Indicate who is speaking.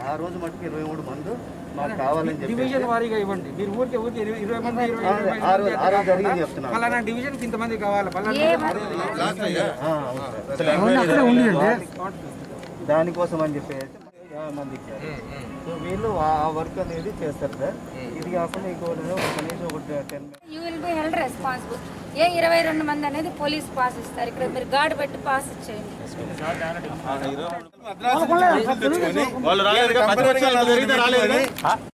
Speaker 1: ఆ రోజు మటుకు 23 మంది మాకు కావాలని చెప్పి
Speaker 2: డివిజన్ వారీగా ఇవ్వండి. మీరు ఊరికే 20 మంది
Speaker 1: జరిగింది చెప్తున్నారు.
Speaker 2: పలానా డివిజన్కి ఇంతమంది కావాలి,
Speaker 1: దానికోసం అని చెప్పేసి 50 మంది ఇచ్చారు. సో వీళ్ళు ఆ వర్క్ అనేది చేస్తారు సార్. ఇది కాకుండా ఇంకోటి కనీసం ఒక 10
Speaker 3: you will be held responsible. 22 మంది అనేది పోలీస్ పాస్ ఇస్తారు. ఇక్కడ మీరు గార్డ్ పెట్టి పాస్ ఇచ్చేయండి.
Speaker 4: వాళ్ళు రాలేదు.